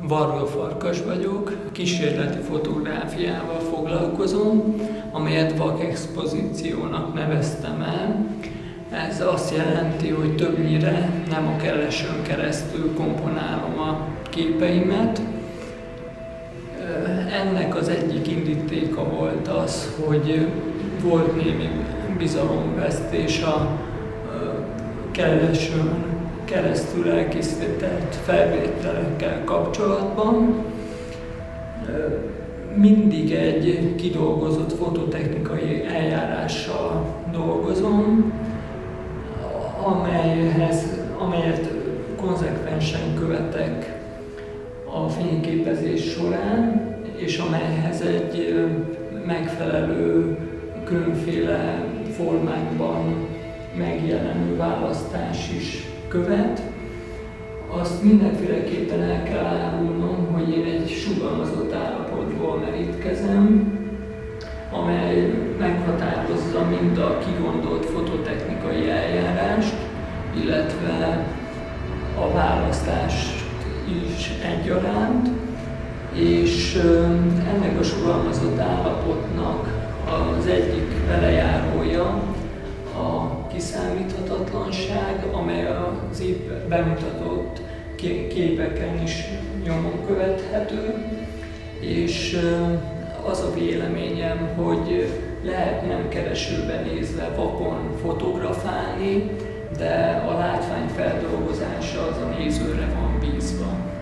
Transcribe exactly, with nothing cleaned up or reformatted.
Varga Farkas vagyok, kísérleti fotográfiával foglalkozom, amelyet vakexpozíciónak neveztem el. Ez azt jelenti, hogy többnyire nem a kellesön keresztül komponálom a képeimet. Ennek az egyik indítéka volt az, hogy volt némi bizalomvesztés a kellesön keresztül elkészített felvételekkel kapcsolatban. Mindig egy kidolgozott fototechnikai eljárással dolgozom, amelyhez, amelyet konzekvensen követek a fényképezés során, és amelyhez egy megfelelő, különféle formákban megjelenő választás is követ. Azt mindenféleképpen el kell árulnom, hogy én egy sugalmazott állapotból merítkezem, amely meghatározza mind a kigondolt fototechnikai eljárást, illetve a választást is egyaránt, és ennek a sugalmazott állapotnak az egyik velejárója a kiszámíthatatlanság, amely az épp bemutatott képeken is nyomon követhető, és az a véleményem, hogy lehet nem keresőben nézve vakon fotografálni, de a látvány feldolgozása az a nézőre van bízva.